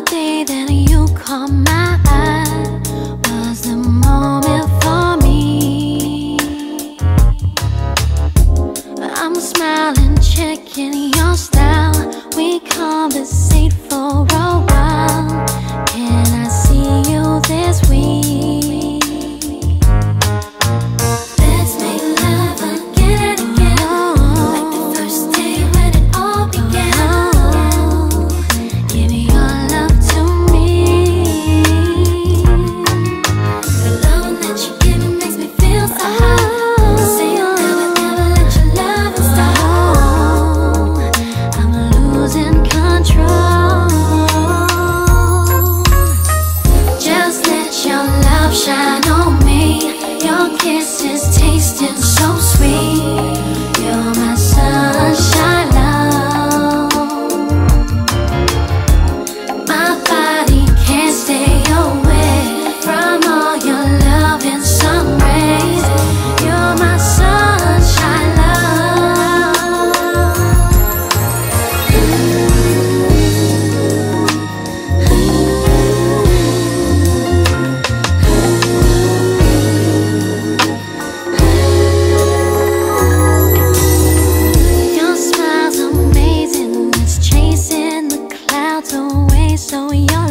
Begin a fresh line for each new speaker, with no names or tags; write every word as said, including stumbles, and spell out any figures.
day that you caught my eye was the moment for me. I'm smiling, checking your style. We conversate for a while. Can I see you this week? Let's make love again and again, like the first day when it all began. Give your love to me. The love that you give me makes me feel so high. Say you'll never ever let your love stop. I'm losing control. Just let your love shine on me. Your kisses tasting so sweet. You're my sunshine, love. My body can't stay away from all your love and sun rays. You're my sunshine, love. Your smile's amazing, it's chasing the clouds away. So your